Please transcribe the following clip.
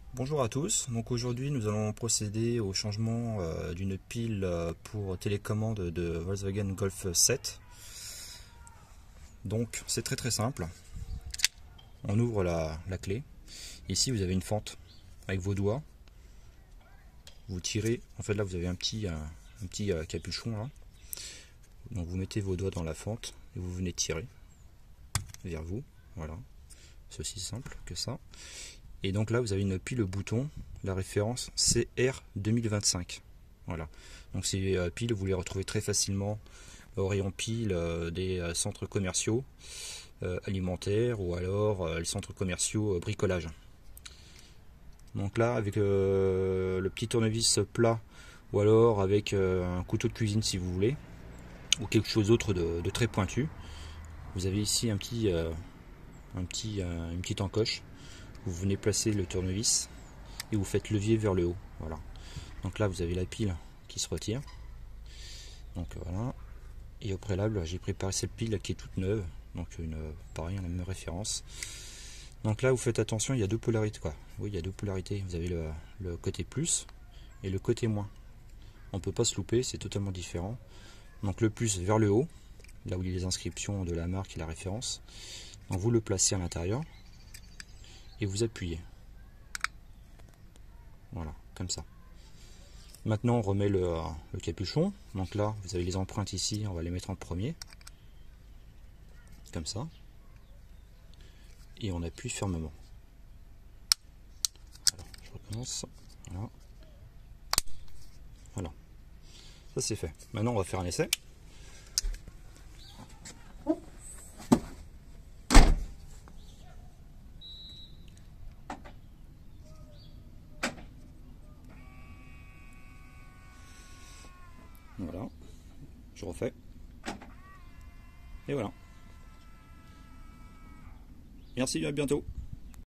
Bonjour à tous, donc aujourd'hui nous allons procéder au changement d'une pile pour télécommande de Volkswagen Golf 7. Donc c'est très simple, on ouvre la clé, ici vous avez une fente avec vos doigts, vous tirez, en fait là vous avez un petit capuchon là, donc vous mettez vos doigts dans la fente et vous venez tirer vers vous, voilà, c'est aussi simple que ça. Et donc là vous avez une pile bouton, la référence CR 2025. Voilà. Donc ces piles vous les retrouvez très facilement au rayon pile des centres commerciaux alimentaires ou alors les centres commerciaux bricolage. Donc là avec le petit tournevis plat ou alors avec un couteau de cuisine si vous voulez ou quelque chose d'autre de très pointu, vous avez ici une petite encoche. Vous venez placer le tournevis et vous faites levier vers le haut. Voilà. Donc là vous avez la pile qui se retire. Donc voilà. Et au préalable j'ai préparé cette pile qui est toute neuve. Donc pareil, la même référence. Donc là vous faites attention, il y a deux polarités quoi. Oui, il y a deux polarités. Vous avez le côté plus et le côté moins. On ne peut pas se louper, c'est totalement différent. Donc le plus vers le haut, là où il y a les inscriptions de la marque et la référence. Donc vous le placez à l'intérieur et vous appuyez. Voilà, comme ça. Maintenant on remet le capuchon. Donc là vous avez les empreintes ici, on va les mettre en premier. Comme ça. Et on appuie fermement. Alors, je recommence. Voilà. Voilà. Ça c'est fait. Maintenant on va faire un essai. Voilà. Je refais. Et voilà. Merci, à bientôt.